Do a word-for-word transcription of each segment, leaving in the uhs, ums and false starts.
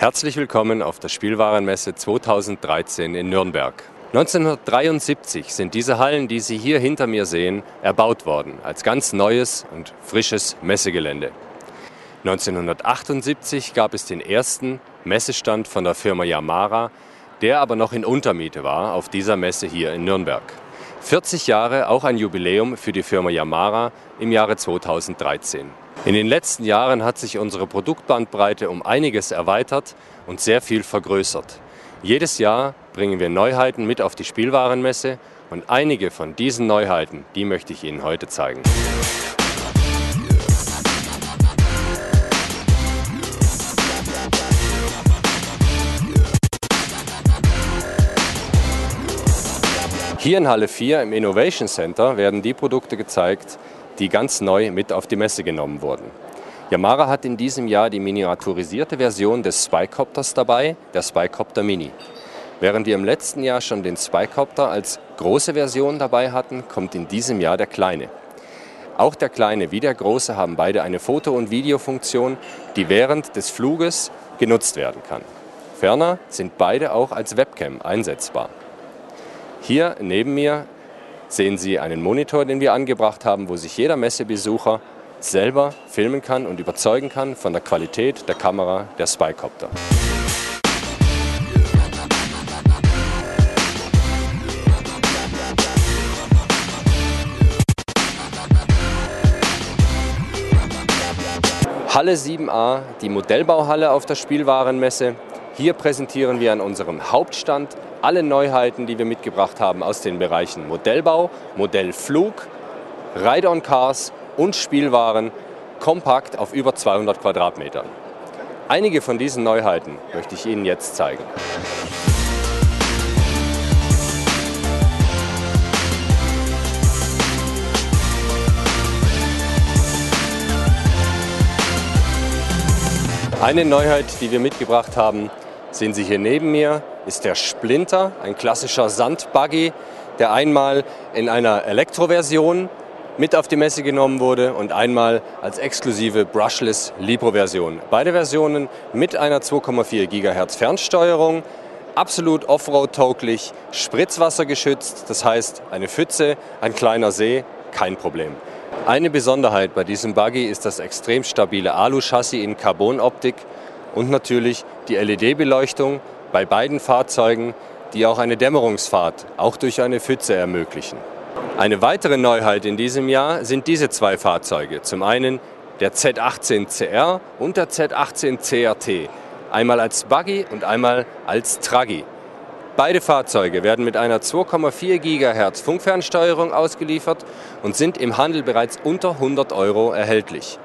Herzlich willkommen auf der Spielwarenmesse zweitausenddreizehn in Nürnberg. neunzehnhundertdreiundsiebzig sind diese Hallen, die Sie hier hinter mir sehen, erbaut worden als ganz neues und frisches Messegelände. neunzehnhundertachtundsiebzig gab es den ersten Messestand von der Firma Yamara, der aber noch in Untermiete war auf dieser Messe hier in Nürnberg. vierzig Jahre, auch ein Jubiläum für die Firma Yamara im Jahre zweitausenddreizehn. In den letzten Jahren hat sich unsere Produktbandbreite um einiges erweitert und sehr viel vergrößert. Jedes Jahr bringen wir Neuheiten mit auf die Spielwarenmesse und einige von diesen Neuheiten, die möchte ich Ihnen heute zeigen. Hier in Halle vier im Innovation Center werden die Produkte gezeigt, die ganz neu mit auf die Messe genommen wurden. Yamara hat in diesem Jahr die miniaturisierte Version des Spycopters dabei, der Spycopter Mini. Während wir im letzten Jahr schon den Spycopter als große Version dabei hatten, kommt in diesem Jahr der kleine. Auch der kleine wie der große haben beide eine Foto- und Videofunktion, die während des Fluges genutzt werden kann. Ferner sind beide auch als Webcam einsetzbar. Hier neben mir sehen Sie einen Monitor, den wir angebracht haben, wo sich jeder Messebesucher selber filmen kann und überzeugen kann von der Qualität der Kamera der Spycopter. Halle sieben a, die Modellbauhalle auf der Spielwarenmesse. Hier präsentieren wir an unserem Hauptstand alle Neuheiten, die wir mitgebracht haben aus den Bereichen Modellbau, Modellflug, Ride-on-Cars und Spielwaren, kompakt auf über zweihundert Quadratmetern. Einige von diesen Neuheiten möchte ich Ihnen jetzt zeigen. Eine Neuheit, die wir mitgebracht haben, sehen Sie hier neben mir, ist der Splinter, ein klassischer Sandbuggy, der einmal in einer Elektroversion mit auf die Messe genommen wurde und einmal als exklusive Brushless Libro-Version. Beide Versionen mit einer zwei Komma vier Gigahertz Fernsteuerung, absolut Offroad-tauglich, spritzwassergeschützt, das heißt eine Pfütze, ein kleiner See, kein Problem. Eine Besonderheit bei diesem Buggy ist das extrem stabile Alu-Chassis in Carbon-Optik und natürlich die L E D-Beleuchtung bei beiden Fahrzeugen, die auch eine Dämmerungsfahrt auch durch eine Pfütze ermöglichen. Eine weitere Neuheit in diesem Jahr sind diese zwei Fahrzeuge. Zum einen der Z achtzehn C R und der Z achtzehn C R T. Einmal als Buggy und einmal als Traggy. Beide Fahrzeuge werden mit einer zwei Komma vier Gigahertz Funkfernsteuerung ausgeliefert und sind im Handel bereits unter hundert Euro erhältlich.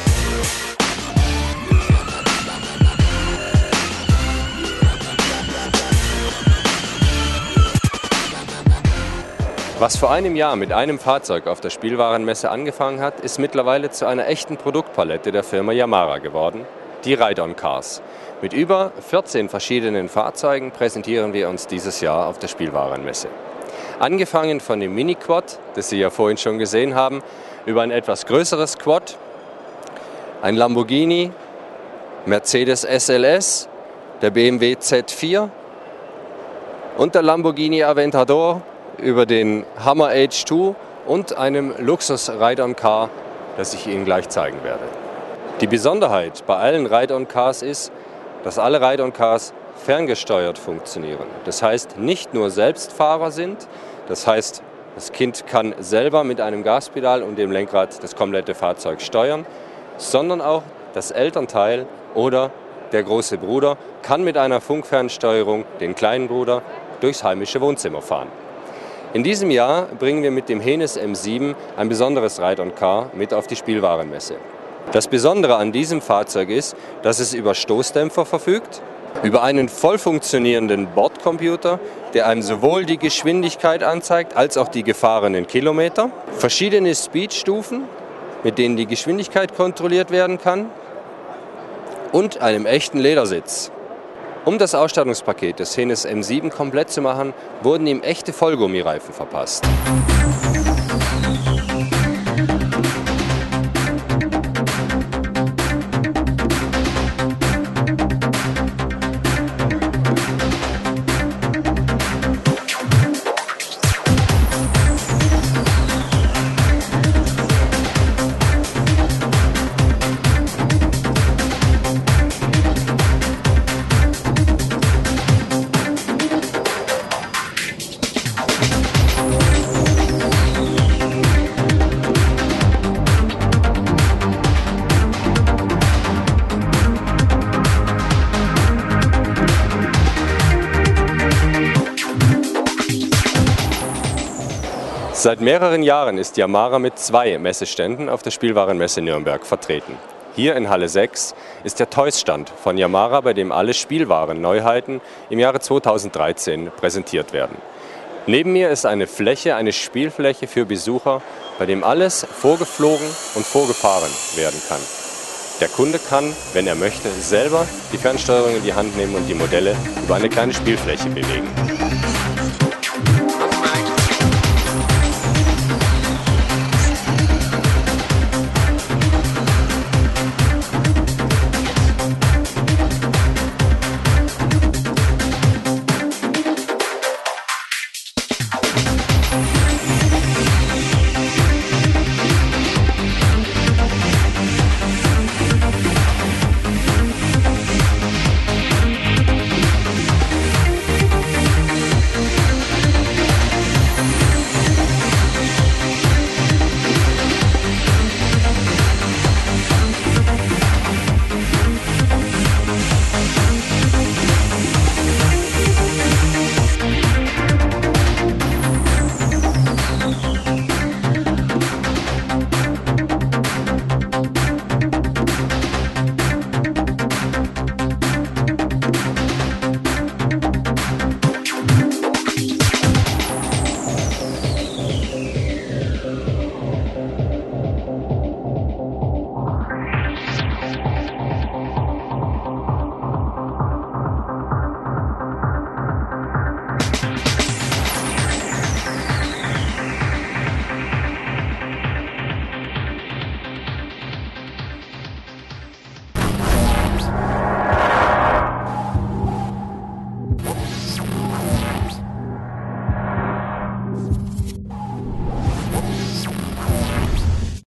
Was vor einem Jahr mit einem Fahrzeug auf der Spielwarenmesse angefangen hat, ist mittlerweile zu einer echten Produktpalette der Firma Yamara geworden, die Ride-on-Cars. Mit über vierzehn verschiedenen Fahrzeugen präsentieren wir uns dieses Jahr auf der Spielwarenmesse. Angefangen von dem Mini-Quad, das Sie ja vorhin schon gesehen haben, über ein etwas größeres Quad, ein Lamborghini, Mercedes S L S, der B M W Z vier und der Lamborghini Aventador, über den Hummer H zwei und einem Luxus-Ride-on-Car, das ich Ihnen gleich zeigen werde. Die Besonderheit bei allen Ride-on-Cars ist, dass alle Ride-on-Cars ferngesteuert funktionieren. Das heißt, nicht nur Selbstfahrer sind, das heißt, das Kind kann selber mit einem Gaspedal und dem Lenkrad das komplette Fahrzeug steuern, sondern auch das Elternteil oder der große Bruder kann mit einer Funkfernsteuerung den kleinen Bruder durchs heimische Wohnzimmer fahren. In diesem Jahr bringen wir mit dem Hennes M sieben ein besonderes Ride-on-Car mit auf die Spielwarenmesse. Das Besondere an diesem Fahrzeug ist, dass es über Stoßdämpfer verfügt, über einen voll funktionierenden Bordcomputer, der einem sowohl die Geschwindigkeit anzeigt, als auch die gefahrenen Kilometer, verschiedene Speedstufen, mit denen die Geschwindigkeit kontrolliert werden kann und einem echten Ledersitz. Um das Ausstattungspaket des Hennes M sieben komplett zu machen, wurden ihm echte Vollgummireifen verpasst. Seit mehreren Jahren ist Yamara mit zwei Messeständen auf der Spielwarenmesse Nürnberg vertreten. Hier in Halle sechs ist der Toys-Stand von Yamara, bei dem alle Spielwaren-Neuheiten im Jahre zweitausenddreizehn präsentiert werden. Neben mir ist eine Fläche, eine Spielfläche für Besucher, bei dem alles vorgeflogen und vorgefahren werden kann. Der Kunde kann, wenn er möchte, selber die Fernsteuerung in die Hand nehmen und die Modelle über eine kleine Spielfläche bewegen.